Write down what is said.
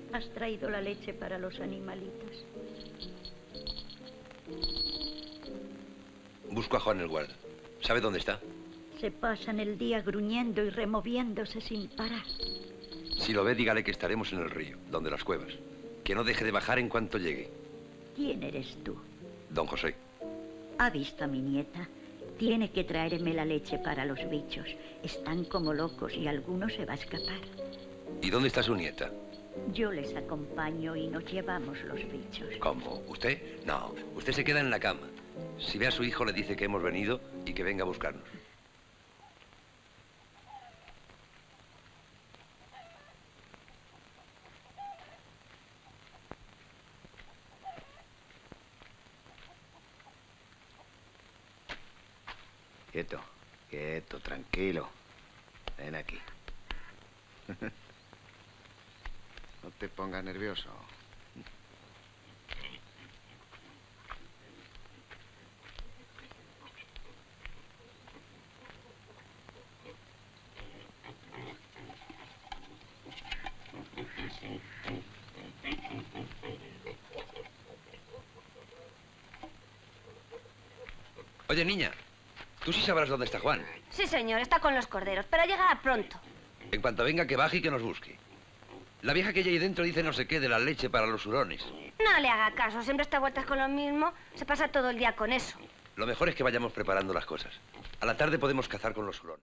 Has traído la leche para los animalitos. Busco a Juan el guarda. ¿Sabe dónde está? Se pasan el día gruñendo y removiéndose sin parar. Si lo ve, dígale que estaremos en el río, donde las cuevas. Que no deje de bajar en cuanto llegue. ¿Quién eres tú? Don José. ¿Ha visto a mi nieta? Tiene que traerme la leche para los bichos. Están como locos y alguno se va a escapar. ¿Y dónde está su nieta? Yo les acompaño y nos llevamos los bichos. ¿Cómo? ¿Usted? No, usted se queda en la cama. Si ve a su hijo, le dice que hemos venido y que venga a buscarnos. Quieto, quieto, tranquilo. Ven aquí. No te pongas nervioso. Oye, niña, tú sí sabrás dónde está Juan. Sí, señor, está con los corderos, pero llegará pronto. En cuanto venga, que baje y que nos busque. La vieja que hay ahí dentro dice no sé qué de la leche para los hurones. No le haga caso, siempre está a vueltas con lo mismo. Se pasa todo el día con eso. Lo mejor es que vayamos preparando las cosas. A la tarde podemos cazar con los hurones.